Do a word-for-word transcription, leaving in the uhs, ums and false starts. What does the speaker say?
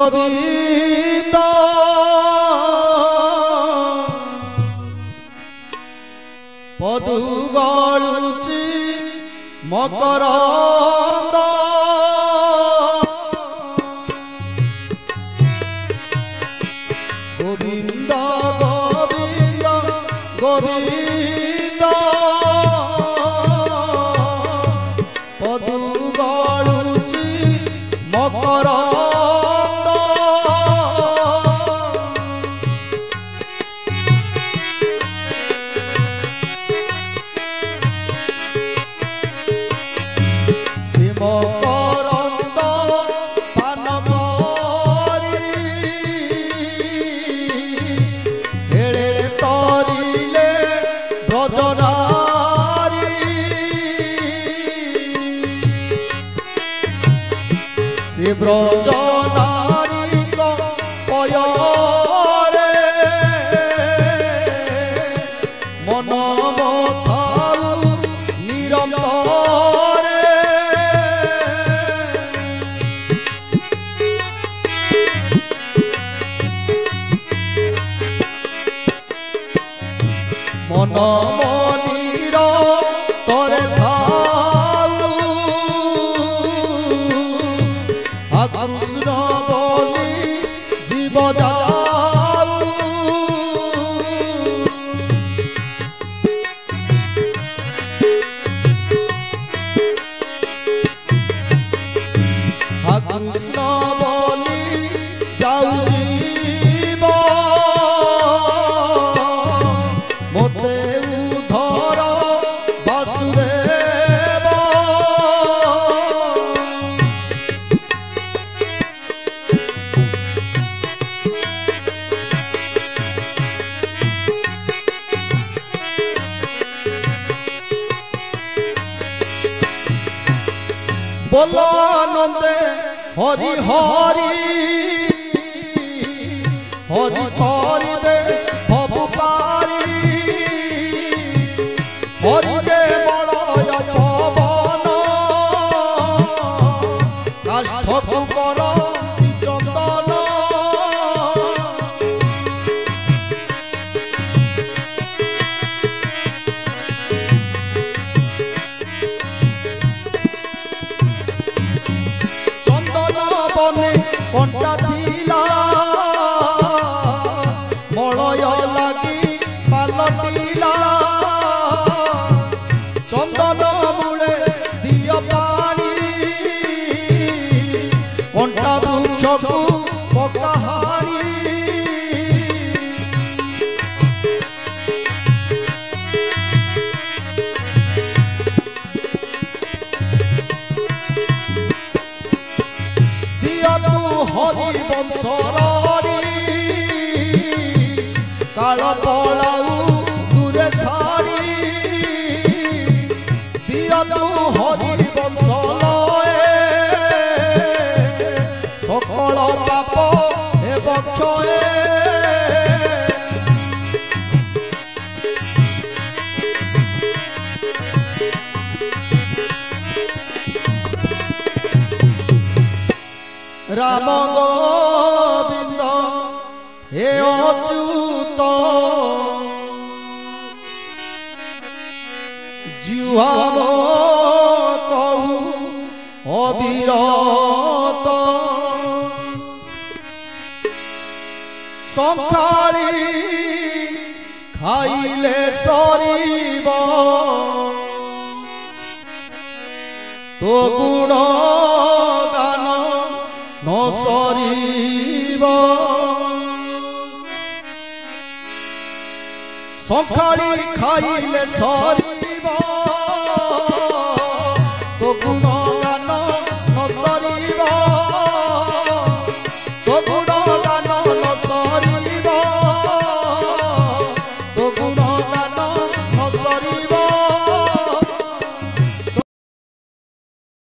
गोविंद पदु गलुची मकरंद गोविंद गोविंद गोविंद पदु गलुची मकरंद मकरंद पान करी हेड़े तरिले ब्रजनारी से ब्रजनारी पयरे मन मथाऊ निरंतर मन मनीर तोरे थाऊ आ कृष्ण बोली जीव जाऊ आ कृष्ण बोली जाऊ जीव मोते उधर वासुदेव बोलो आनंदे हरि हरि हरि करिबे भव पारी हरि जे मलय पवन काष्ठ करती चंदन चंदन बने कंटा थिला मलय लगी पालटिला चंदन मूले दिय पानी कंटा वृक्ष को पकाहानी दिय तू हरि वंशरी काल पलाऊ दूरे छाड़ी दिया तू हरि वंश लये सकल पाप हे बक्षये राम गोविंद हे अच्युत जुहाम कहू अविरत संखाली खाइले सरीब तो गुण गान न सरीब संखाली खाइले सरी